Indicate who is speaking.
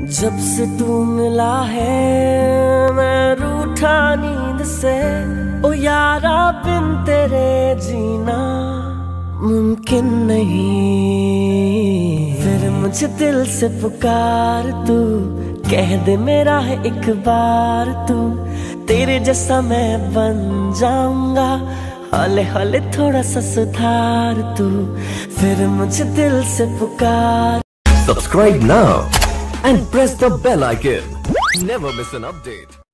Speaker 1: जब से तू मिला है मैं रूठा नींद से। ओ यारा बिन तेरे जीना मुमकिन नहीं। फिर मुझे दिल से पुकार तू, कह दे मेरा है एक बार तू। तेरे जैसा मैं बन जाऊंगा, हौले हौले थोड़ा सा सुधार तू। फिर मुझे दिल से पुकार।
Speaker 2: Subscribe now and press the bell icon. Never miss an update.